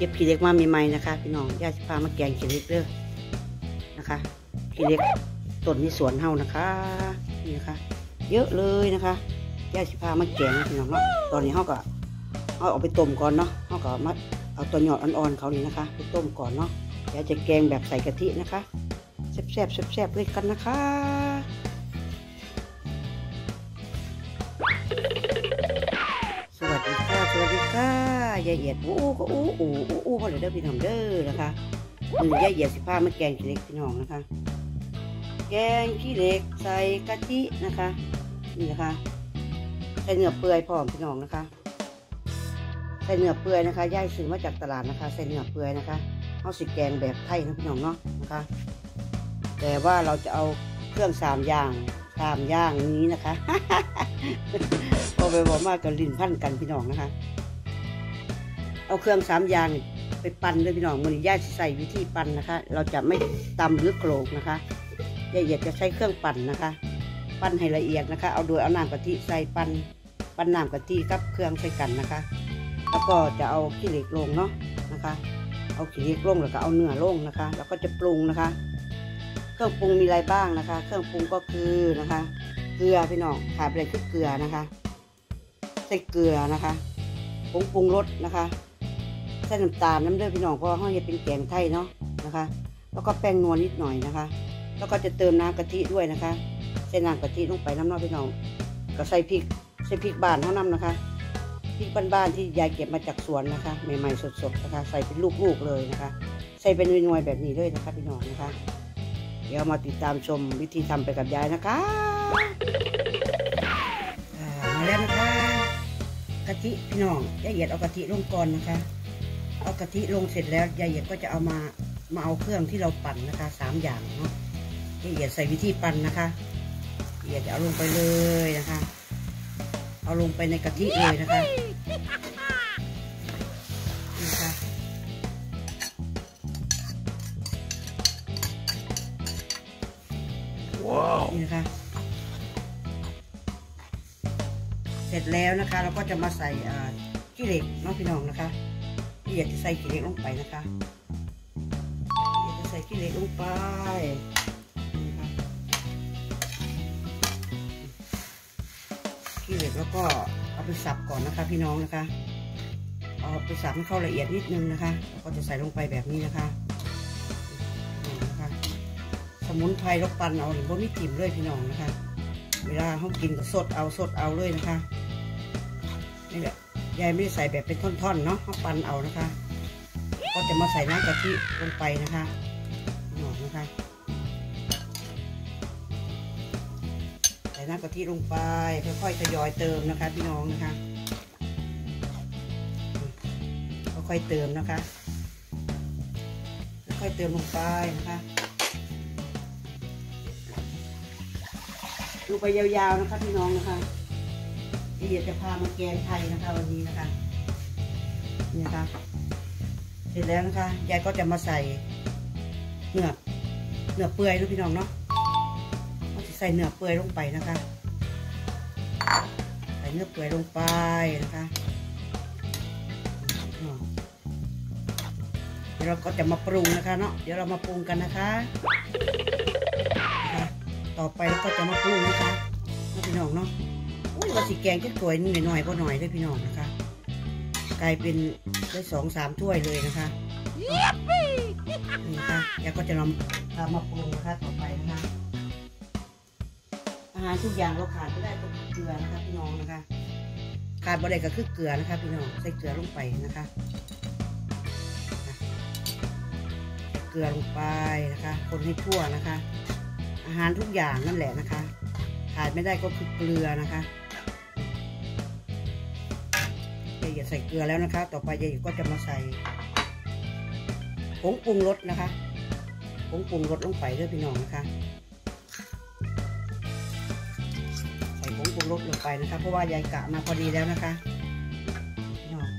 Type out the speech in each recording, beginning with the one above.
ก็บขี้เล็กมาใหม่ๆนะคะพี่น้องย่าสิพามาแกงขี้เล็กเด้อนะคะขี้เล็กต้นที่สวนเฮานะคะนี่นะคะเยอะเลยนะคะย่าสิพามาแกงพี่น้องเนาะตอนนี้เฮาก็เอาไปต้มก่อนเนาะเฮาก็มาเอาตัวหยอดอ่อนๆเขานี่นะคะไปต้มก่อนเนาะเดี๋ยวจะแกงแบบใส่กะทินะคะแซ่บๆด้วยกันนะคะสวัสดีค่ะยายเอียดอู้ก็อู้พอเลยเด้อพี่น้องเด้อนะคะมือยายเอียดสิพามาแกงขี้เหล็กพี่น้องนะคะแกงขี้เหล็กใส่กะทินะคะนี่นะคะใส่เนื้อเปื่อยพร้อมพี่น้องนะคะใส่เนื้อเปื่อยนะคะย่ายซื้อมาจากตลาดนะคะใส่เนื้อเปื่อยนะคะเอาสิแกงแบบไทยนะพี่น้องเนาะนะคะแต่ว่าเราจะเอาเครื่อง3 อย่างนี้นะคะ พอไปบอกมากกับลิ้นพันกันพี่น้องนะคะเอาเครื่อง3 อย่างไปปั่นด้วยพี่น้องมันย่าใส่วิธีปั่นนะคะเราจะไม่ตำหรือโขลกนะคะยายเอียดจะใช้เครื่องปั่นนะคะปั่นให้ละเอียดนะคะเอาน้ำกะทิใส่ปั่นน้ำกะทิกับเครื่องใส่กันนะคะแล้วก็จะเอาขี้เหล็กลงเนาะนะคะเอาขี้เหล็กลงแล้วก็เอาเนื้อลงนะคะแล้วก็จะปรุงนะคะเครื่องปรุงมีอะไรบ้างนะคะเครื่องปรุงก็คือนะคะเกลือพี่น้องขาดไปเลยคือเกลือนะคะใส่เกลือนะคะผงปรุงรสนะคะใส่น้ำตาลน้ำเลือดพี่น้องเพราะว่าห้องจะเป็นแกงไทยเนาะนะคะแล้วก็แป้งนวลนิดหน่อยนะคะแล้วก็จะเติมน้ำกะทิด้วยนะคะใส่น้ำกะทิลงไปน้ำนอกพี่น้องก็ใส่พริกบ้านเท่านั้นนะคะพริกบ้านๆที่ยายเก็บมาจากสวนนะคะใหม่ๆสดๆนะคะใส่เป็นลูกๆเลยนะคะใส่เป็นหน่วยๆแบบนี้เลยนะคะพี่น้องนะคะเดี๋ยวมาติดตามชมวิธีทำไปกับยายนะคะมาแล้วนะคะกะทิพี่น้องยายเอียดเอากะทิลงก่อนนะคะเอากะทิลงเสร็จแล้วยายเอียดก็จะเอามาเอาเครื่องที่เราปั่นนะคะ3 อย่างเนาะยายเอียดใส่วิธีปั่นนะคะยายเอียดจะเอาลงไปเลยนะคะเอาลงไปในกะทิเลยนะคะนี่ค่ะว้าวนี่นะคะเสร็จแล้วนะคะเราก็จะมาใส่ขี้เหล็กน้องพี่น้องนะคะพี่อยากจะใส่ขี้เหล็กลงไปนะคะอยากจะใส่ขี้เหล็กลงไปนะคะขี้เหล็กแล้วก็เอาไปสับก่อนนะคะพี่น้องนะคะเอาไปสับให้เข้าละเอียดนิดนึงนะคะแล้วก็จะใส่ลงไปแบบนี้นะคะสมุนไพรเราปั่นเอาหรือว่าไม่จิ้มเลยพี่น้องนะคะเวลาเขากินก็สดเอาเลยนะคะนี่แหละยายไม่ได้ใส่แบบเป็นท่อนๆเนาะเขาปั่นเอานะคะก็จะมาใส่น้ำกะทิลงไปนะคะหอมนะคะใส่น้ำกะทิลงไปค่อยๆทยอยเติมนะคะพี่น้องนะคะค่อยๆเติมนะคะค่อยๆเติมลงไปนะคะดูไปยาวๆนะคะพี่น้องนะคะที่อยากจะพามาแกงไทยนะคะวันนี้นะคะนี่นะคะเสร็จแล้วนะคะยายก็จะมาใส่เนื้อเปื่อยนะพี่น้องเนาะก็จะใส่เนื้อเปื่อยลงไปนะคะใส่เนื้อเปื่อยลงไปนะคะเดี๋ยวเราก็จะมาปรุงนะคะเนาะเดี๋ยวเรามาปรุงกันนะคะต่อไปเราก็จะมาปรุงนะคะพี่น้องเนาะว่าสีแกงจะสวยหน่อยก็หน่อยด้วยพี่น้องนะคะกลายเป็นได้2-3 ถ้วยเลยนะคะนี่นะคะแล้วก็จะนำมาปรุงนะคะต่อไปนะคะอาหารทุกอย่างเราขาดไม่ได้ก็เกลือนะคะพี่น้องนะคะขาดบ่ได้ก็คือเกลือนะคะพี่น้องใส่เกลือลงไปนะคะเกลือลงไปนะคะคนให้ทั่วนะคะอาหารทุกอย่างนั่นแหละนะคะขาดไม่ได้ก็คือเกลือนะคะยายใส่เกลือแล้วนะคะต่อไปยายก็จะมาใส่ผงปรุงรสนะคะผงปรุงรสลงไปด้วยพี่น้องนะคะใส่ผงปรุงรสลงไปนะคะเพราะว่ายายกะมาพอดีแล้วนะคะพี่น้อง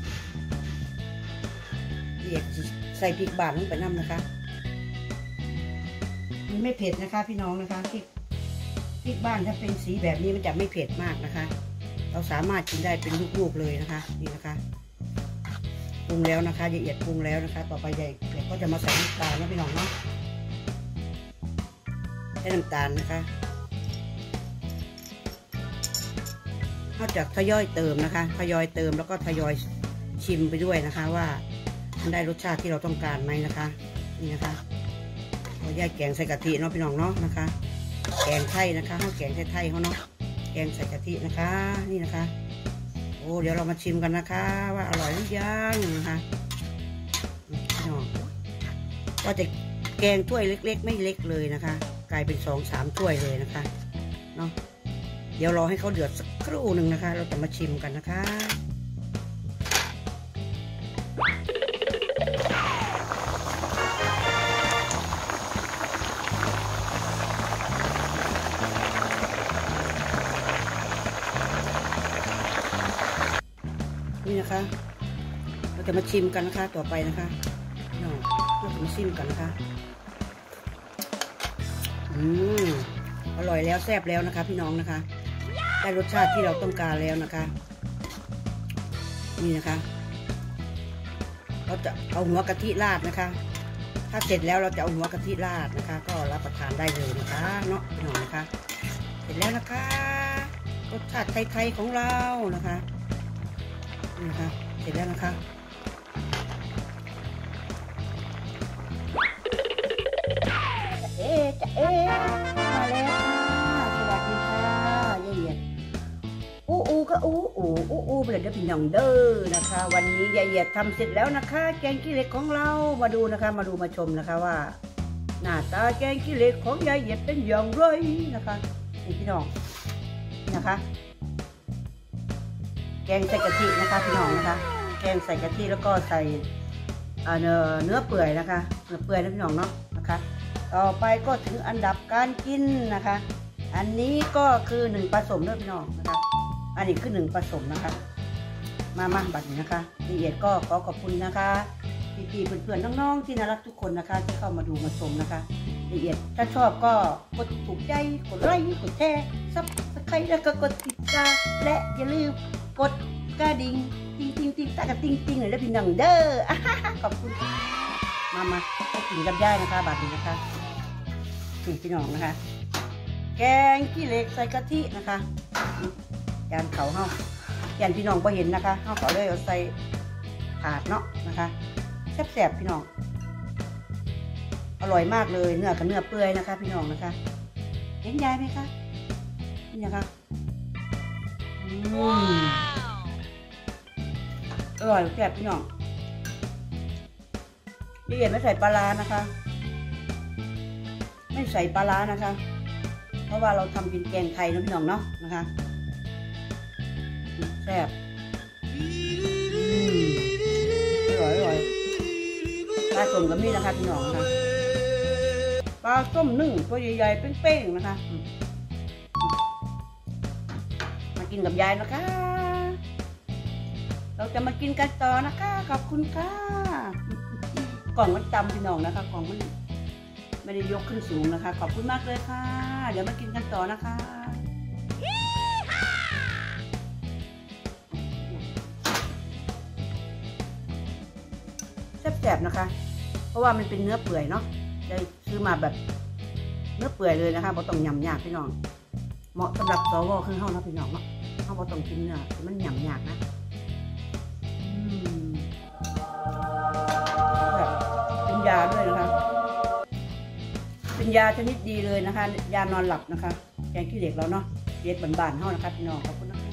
ยายใส่พริกบ้านลงไปน้ำนะคะมันไม่เผ็ดนะคะพี่น้องนะคะพริกบ้านถ้าเป็นสีแบบนี้มันจะไม่เผ็ดมากนะคะเราสามารถกินได้เป็นลูกๆเลยนะคะนี่นะคะรุงแล้วนะคะยายเอียดปรุงแล้วนะคะต่อไปยายเอียดก็จะมาใส่น้ำตาลนะพี่น้องเนาะใส่น้ำตาลนะคะนอกจากทยอยเติมนะคะทยอยเติมแล้วก็ทยอยชิมไปด้วยนะคะว่ามันได้รสชาติที่เราต้องการไหมนะคะนี่นะคะเราแยกแกงใส่กะทิเนาะพี่น้องเนาะนะคะแกงไทยนะคะข้าวแกงไทยเขาเนาะแกงใส่กะทินะคะนี่นะคะโอ้เดี๋ยวเรามาชิมกันนะคะว่าอร่อยหรือยังนะคะพี่น้องว่าจะแกงถ้วยเล็กๆไม่เล็กเลยนะคะกลายเป็น2-3ถ้วยเลยนะคะเนาะเดี๋ยวรอให้เขาเดือดสักครู่หนึ่งนะคะเราจะมาชิมกันนะคะนี่นะคะเราจะมาชิมกันนะคะต่อไปนะคะเราจะมาชิมกันนะคะอร่อยแล้วแซ่บแล้วนะคะพี่น้องนะคะได้รสชาติที่เราต้องการแล้วนะคะนี่นะคะเราจะเอาหัวกะทิราดนะคะถ้าเสร็จแล้วเราจะเอาหัวกะทิราดนะคะก็รับประทานได้เลยนะคะเนาะพี่น้องนะคะเสร็จแล้วนะคะรสชาติไทยๆของเรานะคะนี่นะคะเสร็จแล้วนะคะมาแล้วสวัสดีค่ะยายเอียดอู้ก็อู้ไปเลยเด้อพี่น้องเด้อนะคะวันนี้ยายเอียดทำเสร็จแล้วนะคะแกงขี้เหล็กของเรามาดูนะคะมาชมนะคะว่าหน้าตาแกงขี้เหล็กของยายเอียดเป็นอย่างไรนะคะนี่พี่น้องนะคะแกงใส่กะทินะคะพี่น้องนะคะแกงใส่กะทิแล้วก็ใส่เนื้อเปื่อยนะคะเนื้อเปื่อยนะพี่น้องเนาะนะคะต่อไปก็ถึงอันดับการกินนะคะอันนี้ก็คือ1ผสมด้วยพี่น้องนะคะอันนี้คือ1ผสมนะคะมาบัดนี้นะคะละเอียดก็ขอขอบคุณนะคะพี่ๆเพื่อนๆน้องๆที่น่ารักทุกคนนะคะที่เข้ามาดูมาชมนะคะละเอียดถ้าชอบก็กดถูกใจกดไลค์กดแชร์ซับสไครต์แล้วก็กดติดตามและอย่าลืมกดกระดิ่งติ้งตากระติ้งเลยแล้วพี่น้องเด้อขอบคุณมาให้กินกับย่ายนะคะบัดนี้นะคะพี่น้องนะคะแกงขี้เหล็กใส่กะทินะคะจานเขาเฮายันพี่น้องพอเห็นนะคะเฮาก็เลยเอาใส่ถาดเนาะนะคะแซ่บๆพี่น้องอร่อยมากเลยเนื้อกับเนื้อเปื่อยนะคะพี่น้องนะคะเห็นยายไหมคะนี่นะคะอร่อยแซ่บพี่น้องละเอียดไม่ใส่ปลาร้านะคะไม่ใส่ปลาร้านะคะเพราะว่าเราทำเป็นแกงไทยนะพี่น้องเนาะนะคะแซ่บอร่อยปลาส้มกับมีนะคะพี่น้องนะคะปลาส้มนึ่งตัวใหญ่ๆเป้งๆนะคะมากินกับยายนะคะเราจะมากินกันต่อนะคะขอบคุณค่ะกล่องมันต่ำพี่น้องนะคะกล่องมันไม่ได้ยกขึ้นสูงนะคะขอบคุณมากเลยค่ะเดี๋ยวมากินกันต่อนะคะแซ่บๆนะคะเพราะว่ามันเป็นเนื้อเปื่อยเนาะได้ซื้อมาแบบเนื้อเปื่อยเลยนะคะบ่ต้องยำยากพี่น้องเหมาะสำหรับสวคือเฮานะพี่น้องเนาะเฮาบ่ต้องกินเนื้อมันยำยากนะเป็นยาด้วยนะคะเป็นยาชนิดดีเลยนะคะยานอนหลับนะคะแกงขี้เหล็กเราเนาะเย็ดบานๆเฮานะคะพี่น้องขอบคุณนะคะ